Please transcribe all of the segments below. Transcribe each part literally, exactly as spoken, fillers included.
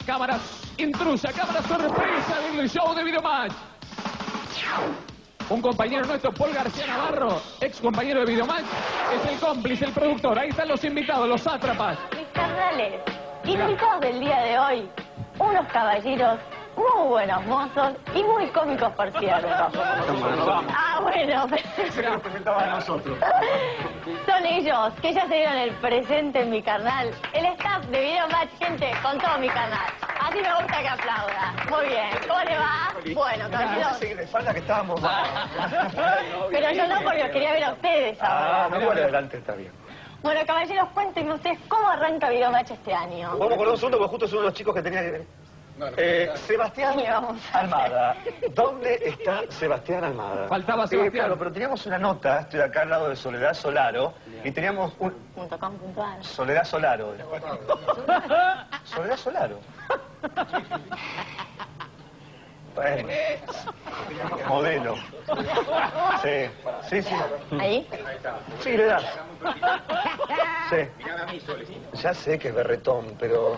Cámaras intrusa, cámaras sorpresa del show de Videomatch. Un compañero nuestro, Paul García Navarro, ex compañero de Videomatch, es el cómplice, el productor. Ahí están los invitados, los sátrapas. Mis carnales, invitados del día de hoy, unos caballeros muy buenos mozos y muy cómicos, por cierto. Ah, bueno. Se nos presentaba a nosotros. Son ellos, que ya se dieron el presente en mi canal. El staff de Videomatch, gente, con todo mi canal. Así me gusta que aplauda. Muy bien. ¿Cómo le va? Bueno, caballeros. Sí, de falda que estábamos. Pero yo no, porque los quería ver a ustedes ahora. Ah, no, bueno, adelante, está bien. Bueno, caballeros, cuéntenme ustedes cómo arranca Videomatch este año. Vamos con un segundo, porque justo es uno de los chicos que tenía que... Eh, Sebastián Sí, vamos a ver. Almada. ¿Dónde está Sebastián Almada? Faltaba Eh, Sebastián. claro, pero teníamos una nota, estoy acá al lado de Soledad Solaro, y teníamos un... Punto com, punto ar. Soledad Solaro. Soledad Solaro. Bueno, modelo. Sí, sí, sí. ¿Ahí? Sí, le das. Sí. Ya sé que es berretón, pero...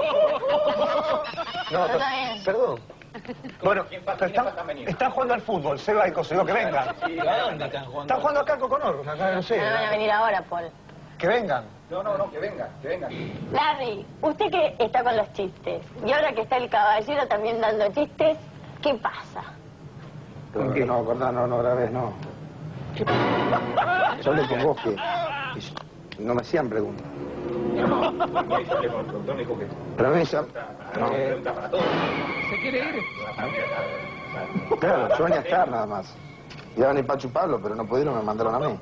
No, Está bien. perdón. Bueno, están, están jugando al fútbol, Seba y Cosego, que vengan. Están jugando acá en Coconor, acá no sé. No van a venir ahora, Paul. Que vengan. No, no, no, que venga, que venga. Larry, usted que está con los chistes, y ahora que está el caballero también dando chistes, ¿qué pasa? ¿Con qué? No, acordá, no, no grabes, no. Yo hablé con vos que... y no me hacían preguntas. Pero a mí ya... No. ¿Se quiere ir? Claro, yo venía a estar nada más. Iban a ir para chuparlo, pero no pudieron, me mandaron a mí.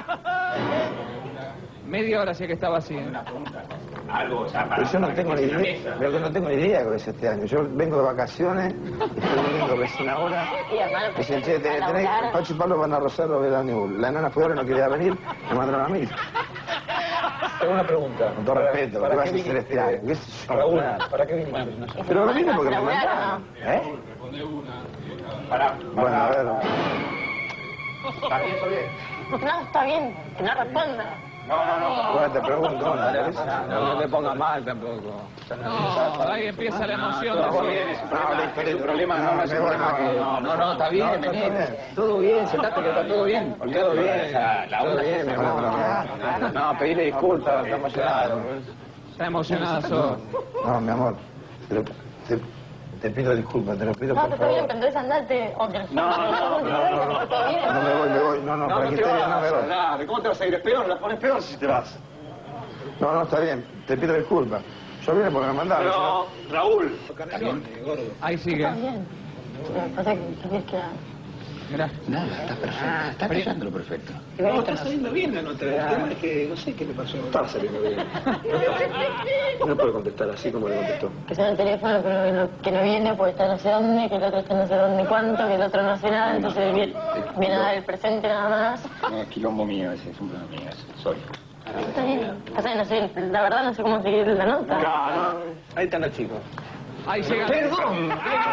Media hora hacía que estaba así. ¿eh? Pero yo no tengo ni idea, pero que no tengo ni idea de lo que es este año. Yo vengo de vacaciones, estoy viniendo recién ahora. Y hermano, Me dicen, che, tenés, para chuparlo van a Rosario a ver a Newell. La enana fue ahora y no quería venir, me mandaron a mí. Tengo una pregunta. Con todo respeto, ¿qué vas a hacer este año? ¿Qué sé yo? Raúl, ¿para qué viniste? Pero no vine porque me ¿Laburar o mandaron. ¿Eh? Para, Bueno, a ver. ¿Está bien, está bien? no, está bien, que no responda. No, no, no. Bueno, te pregunto, ¿no? No te pongas mal tampoco. No, ahí empieza la emoción. Todo de- bien, Es un problema, no, no, No, no, no, está bien, vení. Todo bien, sentate que está todo bien. Todo bien, todo bien, mi amor. No, pedirle disculpas, estamos llorando. Está emocionada, sos. No, mi amor, te, lo- te, te pido disculpas, te lo pido No, por te está bien, favor. pero entonces andate. No, no, no, no, ¿Todo bien? No me voy, me voy, no, no, No, para no que te esté bien, no me voy. vas. ¿Cómo te vas a ir? Es peor, la pones peor si te vas. No, no, está bien, te pido disculpas. Yo vine porque me mandaron. Pero, Raúl. Ahí sigue. Está bien. Lo que pasa es que tienes que... Mirá. Nada, está perfecto. Está pasando lo perfecto. No, está saliendo bien la nota. El tema es que no sé qué le pasó. Está saliendo bien. No puede contestar así como le contestó. Que suena el teléfono, pero que no, que no viene porque está no sé dónde, que el otro está no sé dónde cuánto, que el otro no sé nada, entonces viene, viene a dar el presente nada más. No, es quilombo mío ese, es un problema mío ese. Sorry. Está bien. O sea, no sé, la verdad no sé cómo seguir la nota. Ahí están los chicos. Ahí llega. Perdón.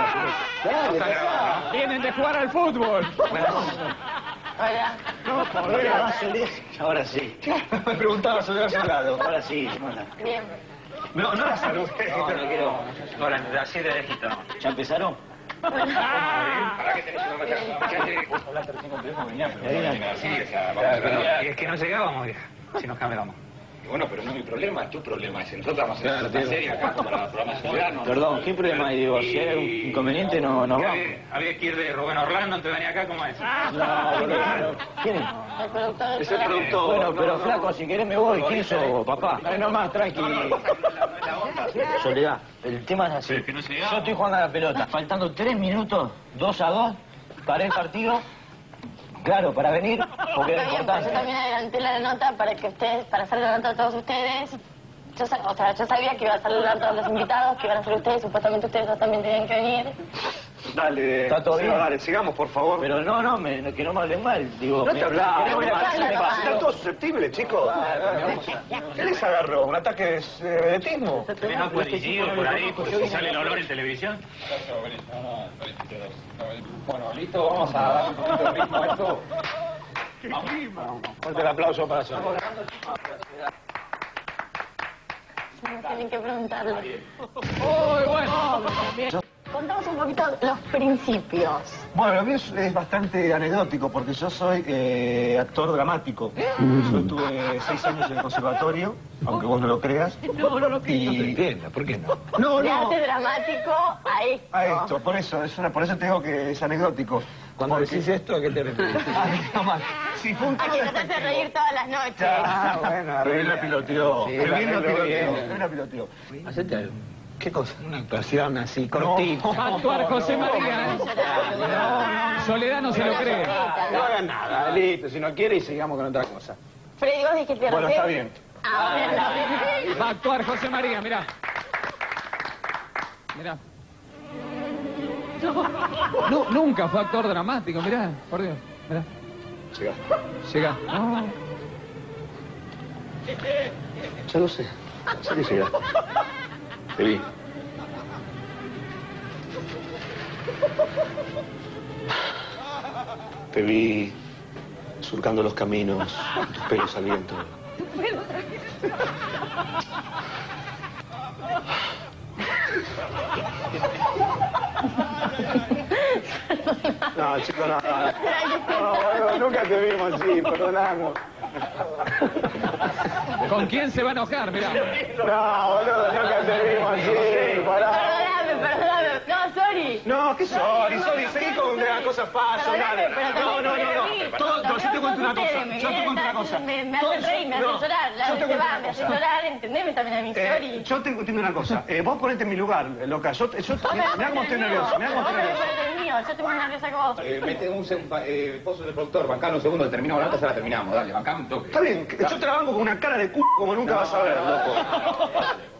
Vienen de jugar al fútbol. Hola. Ahora sí. Me preguntaba sobre el lado. Ahora sí. Bien. No, no la salud. No, no quiero. Ahora, así de lejito. ¿Ya empezaron? ¿Para qué tenés que hablaste recién con teléfono? Venía, pero así, o sea, vamos a hablar. Es que no llegábamos, si nos cambiamos. Bueno, pero no es mi problema, es tu problema. Si nosotros vamos a hacer una serie acá como la programación de no. Perdón, ¿qué problema hay? Digo, si hay algún inconveniente, no, nos vamos. Había que ir de Rubén Orlando antes de venir acá, ¿cómo es? No, boludo. ¿Quién es? El productor. Es el productor. Bueno, pero flaco, si querés me voy. ¿Quién sos, papá? Ay, nomás, tranqui. Soledad, el tema es así. que no se llegaba. Yo estoy jugando a la pelota. Faltando tres minutos, dos a dos, paré el partido. Claro, para venir, porque era Está bien, pero yo importante. también adelanté la nota para que ustedes, para hacer la nota a todos ustedes. Yo, sa- o sea, yo sabía que iba a saludar a todos los invitados, que iban a ser ustedes, supuestamente ustedes dos también tenían que venir. Dale. ¿Está todo Seba, bien? Dale, sigamos, por favor. Pero no, no, me, que no me hablen mal. Digo, No te hablaba. ¿querés venir acá? Habla, Me no pasa. Están todos susceptibles, chicos. ¿Qué les agarró? ¿Un ataque de eh, vedetismo? ¿Tenés un policía por ahí, por si sale el olor en televisión? Bueno, listo, vamos a dar un poquito de ritmo a esto. Fuerte el aplauso para eso. No tienen que preguntarle. Uy, bueno. Bien. Contamos un poquito los principios. Bueno, lo mío es, es bastante anecdótico porque yo soy eh, actor dramático. Yo estuve seis años en el conservatorio, aunque vos no lo creas. No, no lo Y- No te entiendo, ¿por qué no? No, De no. arte dramático a esto. A esto, por eso, es una, por eso te digo que es anecdótico. Cuando Porque- decís esto, ¿a qué te refieres? Ay, no más. Si fue un A que nos hace reír todas las noches. Ah, bueno, Pero bien la piloteó. Sí, Pero bien la la piloteó. piloteó. Bien la piloteó. Hacete algo. ¿Qué cosa? Una actuación así, cortita. Va a actuar José María. ¿eh? Soledad no se lo cree. No hagan nada, listo. Si no quiere, y sigamos con otra cosa. Freddy, vos dijiste Bueno, está bien. Ah, bueno, está bien. Va a actuar José María, mirá. Mirá. No, nunca fue actor dramático, mirá, por Dios. Mirá. Llega. Llega. No. Ya lo sé. Sé que llega. Te vi. Te vi surcando los caminos, tus pelos al viento. No, chico, no. No, no, nunca te vimos así, perdonamos. ¿Con quién se va a enojar? Mirá. No, boludo, nunca te vimos así, pará. Perdóname, perdóname. No, sorry. No, qué sorry, sorry, seguí con una cosa fácil, Perdóname, dale. pero No, no, no, también no. me Todo, no, yo te cuento una cosa, ustedes, yo te cuento una cosa. Me, me Todo- hacen reír, me no, hacen llorar. La yo te vez se cuento va, una me hacen cosa. llorar, entendeme también a mi Eh, story. yo te entiendo una cosa. Eh, vos ponete en mi lugar, loca. Yo, yo, mirá cómo estoy nervioso, mirá cómo estoy nervioso. el mío, yo estoy más nerviosa que vos. Eh, mete un segundo, eh, pozo del productor, bancalo un segundo, terminamos la nota, ya la terminamos, dale, bancame un toque. Está bien, que yo te la banco con una cara de c*** como nunca vas a ver, loco.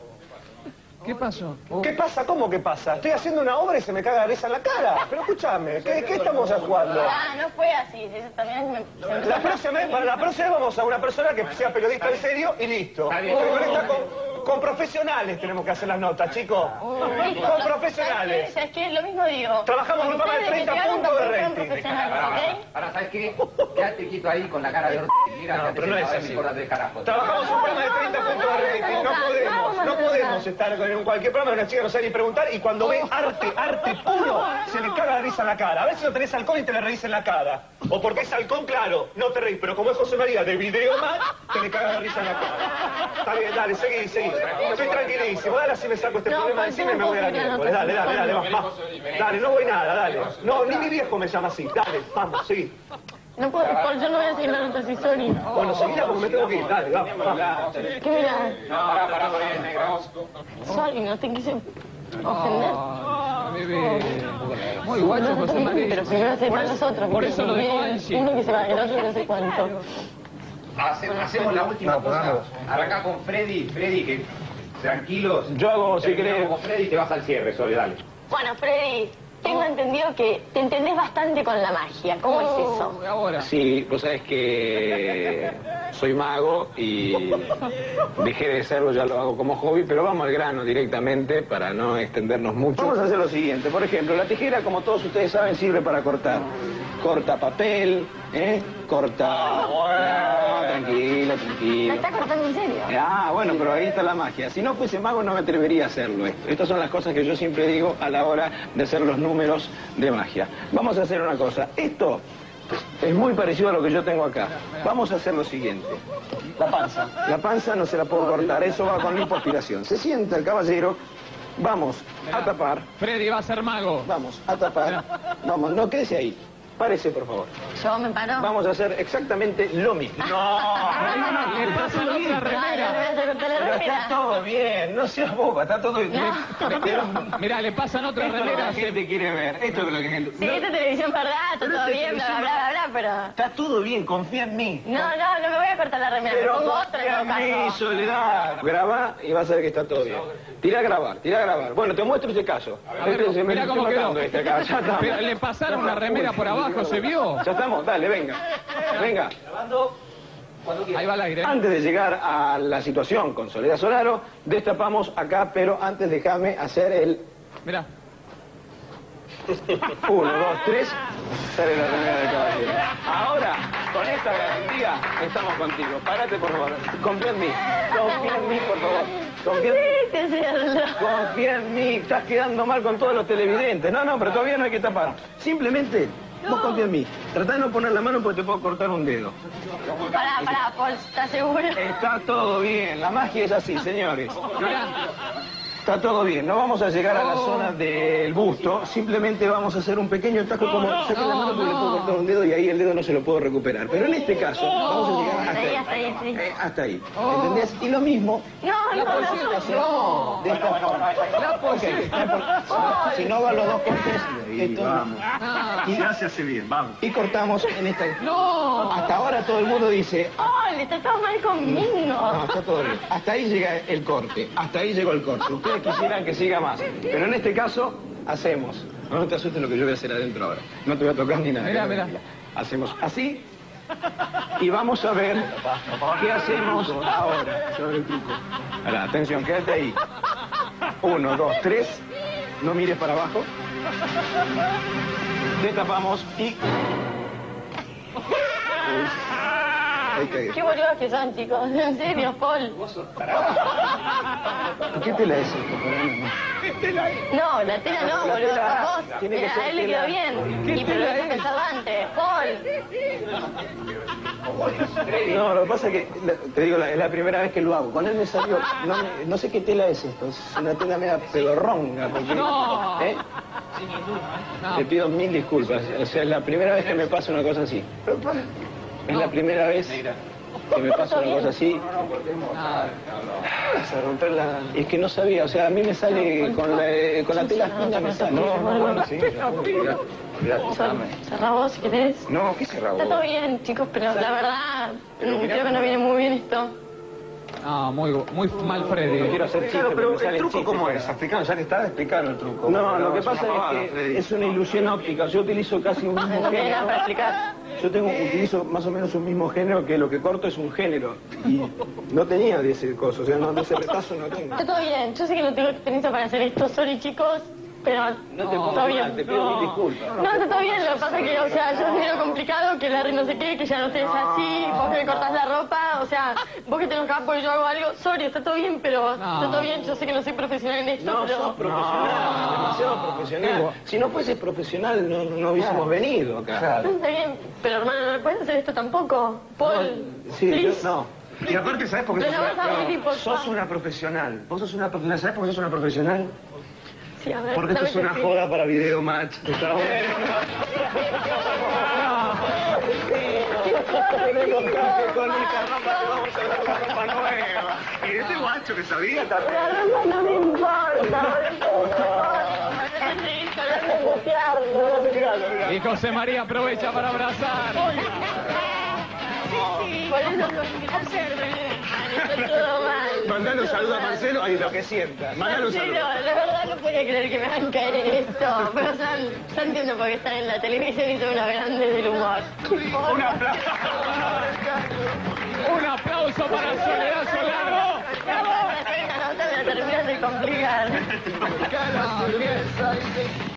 ¿Qué pasó? Oh. ¿Qué pasa? ¿Cómo que pasa? Estoy haciendo una obra y se me caga la risa en la cara. Pero escúchame, ¿qué, qué estamos jugando? Ah, no fue así. Eso también me... La próxima vez, para la próxima vez vamos a una persona que sea periodista en serio y listo. Porque con, esta- con- con profesionales tenemos que hacer las notas, chicos. Con profesionales. ¿Sabes qué? Lo mismo digo. Trabajamos en un programa de Ustedes treinta investigaron puntos de porque fueron rating. profesionales, ¿ok? Ahora, ¿sabes qué? Quédate quieto ahí con la cara de Ortiz. Mira, No, quédate pero no es sentado, así. me importa tres carajos. Trabajamos en un programa de treinta puntos de rating. No podemos, no podemos estar en cualquier programa de una chica no sabe ni preguntar y cuando ve arte, arte puro, se le caga la risa en la cara. A veces no tenés halcón y te le reís en la cara. O porque es halcón, claro, no te reís. Pero como es José María de Video Match, te le caga la risa en la cara. Está bien, dale, seguí, seguí. Estoy tranquilísimo. Dale, así me saco este No, problema de encima y me voy a la miércoles. Dale, dale, dale, vamos, vamos. Dale, no voy nada, dale. No, ni mi viejo me llama así. Dale, vamos, seguí. No puedo, Paul, yo no voy a seguir la nota así, sorry. Bueno, seguíla porque me tengo que ir. Dale, vamos, vamos. ¿Qué mirá? No, pará, pará, pará, negro. Sorry, no te quise ofender. Ah, bebé. Muy guacho José María. Pero primero se para nosotros. Por eso lo dejó Angie. Uno que se va, el otro no sé cuánto. Hace- Hacemos la última No, cosa. vamos. Arrancá con Freddy, Freddy, que tranquilos. Yo hago, si Terminamos querés. con Freddy y te vas al cierre, Sole, dale. Bueno, Freddy, tengo entendido que te entendés bastante con la magia. ¿Cómo es eso? Oh, ahora. Sí, vos sabés que soy mago y dejé de serlo, ya lo hago como hobby, pero vamos al grano directamente para no extendernos mucho. Vamos a hacer lo siguiente, por ejemplo, la tijera, como todos ustedes saben, sirve para cortar. Corta papel, ¿eh? Corta... No, tranquilo, ¿Me tranquilo. está cortando en serio? Ah, bueno, pero ahí está la magia. Si no fuese mago no me atrevería a hacerlo esto. Estas son las cosas que yo siempre digo a la hora de hacer los números de magia. Vamos a hacer una cosa. Esto es muy parecido a lo que yo tengo acá. Vamos a hacer lo siguiente. La panza. La panza no se la puedo cortar, eso va con lipoaspiración. Se sienta el caballero, vamos a tapar, Freddy va a ser mago. vamos a tapar. Vamos, no quédese ahí. Párese, por favor. Yo me paro. Vamos a hacer exactamente lo mismo. Le pasan otra remera. Te corté la Pero está remera. todo bien, no seas boba, está todo bien. Pero Mirá, le pasan otra esto es lo que remera. la gente quiere ver, esto es lo que la gente... Sí, esta televisión verdad, está Pero todo esta bien, bla, bla, televisión- bla, bla, bla, Está todo bien, confía en mí. pero... No, no, no me voy a cortar la remera, me Pero pongo otra confía en todo en mí, caso. Soledad. Graba y vas a ver que está todo bien. Tira a grabar, tira a grabar. Bueno, te muestro ese caso. A ver, Este se me mirá estoy cómo quedó. notando este acá. Ya está. Pero le pasaron una remera por abajo, ¿se vio? Ya estamos, dale, venga. Venga. Ahí va el aire. Antes de llegar a la situación con Soledad Solaro, destapamos acá, pero antes déjame hacer el Mirá. uno, dos, tres, sale la remera del caballero. Ahora, con esta garantía, estamos contigo. Párate, por favor. Confía en mí. Confía en mí, por favor. Confía, Sí, hacerlo. confía en mí, estás quedando mal con todos los televidentes. No, no, pero todavía no hay que tapar. Simplemente, vos confía en mí. Tratá de no poner la mano porque te puedo cortar un dedo. Pará, pará, Paul, ¿estás seguro? Está todo bien, la magia es así, señores. Está todo bien, no vamos a llegar a la zona del busto, simplemente vamos a hacer un pequeño tajo como saque la mano porque le puedo cortar un dedo y ahí el dedo no se lo puedo recuperar. Pero en este caso, vamos a llegar hasta ahí. Hasta ahí, hasta ahí. Eh, hasta ahí, ¿entendés? Y lo mismo, No, no, no. no, de esta forma. Ok, si no van los dos cortes, esto Vamos. y, Ya se hace bien, vamos. y cortamos en esta. ¡No! Hasta ahora todo el mundo dice, Paul, estás todo mal conmigo. no, está todo bien. Hasta ahí llega el corte, hasta ahí llegó el corte. Ustedes quisieran que siga más, pero en este caso, hacemos. No te asustes lo que yo voy a hacer adentro ahora. No te voy a tocar ni nada. Mirá, mirá. Hacemos así y vamos a ver qué hacemos ahora. Se va a ver el truco. Ahora, atención, quédate ahí. Uno, dos, tres. No mires para abajo. Destapamos y... Ahí caí. Qué boludos que son, chicos. En serio, Paul. ¿Qué tela es esto? No, la tela no, boludo. Sos vos. Tiene que Mira, ser a él le tela. quedó bien. Y pero lo que pensado antes. Paul. No, lo que pasa es que, la- te digo, la- es la primera vez que lo hago. Con él me salió, no, me- no sé qué tela es esto, es una tela media pedorronga. Porque, No. ¿eh? Te pido mil disculpas, o sea, es la primera vez que me pasa una cosa así. Es la primera vez que me pasa una cosa así. Se romper la... Es que no sabía, o sea, a mí me sale con la, con la tela fina me sale. No, no, bueno, sí. Cerrá vos si querés. No, ¿qué cerrado? Está todo bien, chicos, pero la verdad, mm, creo que no viene muy bien esto. No, muy, muy mal No Freddy. quiero hacer chiste, Claro, pero me sale el truco chiste, ¿cómo pero- es? Africano, ya que está, explicar el truco. No, lo que es una pasa pavada, es que Freddy. es una ilusión óptica. Yo utilizo casi un mismo No tiene nada para género. explicar. Yo tengo, utilizo más o menos un mismo género que lo que corto es un género. Y no tenía de ese coso, o sea, no, de ese retazo no tengo. Está todo bien. Yo sé que no tengo experiencia para hacer esto, sorry, chicos, pero No te está pongas mal, bien. te pido mil disculpas. No, está todo bien, lo que pasa es que, o sea, yo sé lo complicado, que Larry no sé qué, que ya no estés así, vos que me cortás la ropa, o sea, vos que te enojás porque yo hago algo, sorry, está todo bien, pero No. está todo bien, yo sé que no soy profesional en esto, No, pero... sos profesional, demasiado profesional. Si no fueses profesional, no, no hubiésemos venido acá. No, está bien, pero hermano, no me puedes hacer esto tampoco. Paul, Sí, yo, please. no. Y aparte, ¿sabes por qué Pero sos no vas a una, venir, por sos favor. una profesional? Vos sos una profesional. ¿Sabes por qué sos una profesional? Sí, a ver, Porque esto dame es una que sí. joda para video match. Está bueno. Tenemos traje con esta ropa que vamos a ver la ropa nueva. Y este guacho que sabía también. La ropa no me importa, boludo. Y José María aprovecha para abrazar. Por eso observen, está todo mal. Mandale un saludo a Marcelo y lo que sienta. Mandale un Marcelo, saludo. la verdad no podía creer que me hagan caer en esto, pero son, yo entiendo por qué están en la televisión y son unos grandes del humor. Un aplauso. Un aplauso para Soledad Solano. Esta nota me la terminas de complicar.